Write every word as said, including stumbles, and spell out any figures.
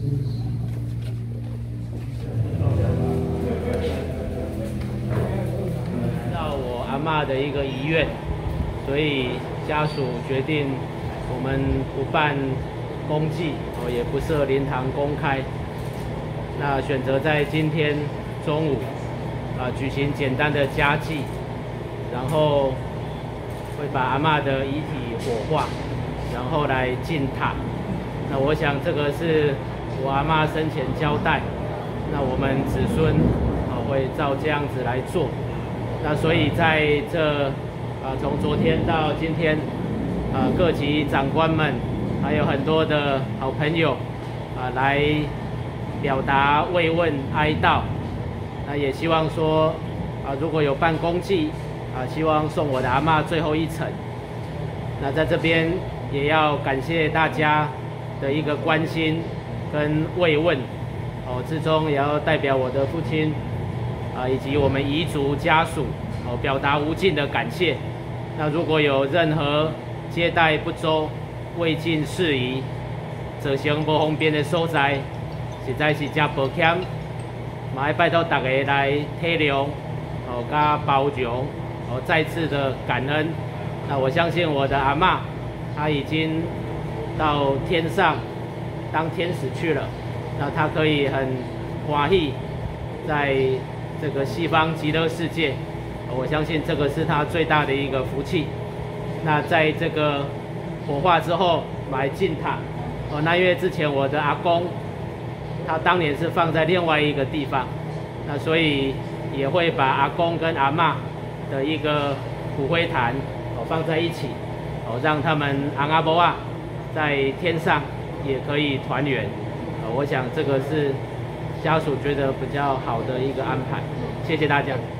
到我阿嬷的一个遗愿，所以家属决定我们不办公祭，哦，也不设灵堂公开，那选择在今天中午啊举行简单的家祭，然后会把阿嬷的遗体火化，然后来进塔。那我想这个是我阿嬷生前交代，那我们子孙啊会照这样子来做。那所以在这啊从昨天到今天，啊各级长官们还有很多的好朋友啊来表达慰问哀悼。那也希望说啊如果有办公祭啊，希望送我的阿嬷最后一程。那在这边也要感谢大家的一个关心跟慰问，哦，之中也要代表我的父亲啊，以及我们遗族家属，哦，表达无尽的感谢。那如果有任何接待不周、未尽事宜、造成不方便的所在，实在是真抱歉，嘛要拜托大家来体谅，哦，加包容，哦，再次的感恩。那我相信我的阿嬷，她已经到天上当天使去了，那她可以很欢喜在这个西方极乐世界，我相信这个是她最大的一个福气。那在这个火化之后来进塔，哦，那因为之前我的阿公他当年是放在另外一个地方，那所以也会把阿公跟阿嬷的一个骨灰坛哦放在一起，哦，让他们昂阿伯啊在天上也可以团圆。呃，我想这个是家属觉得比较好的一个安排。谢谢大家。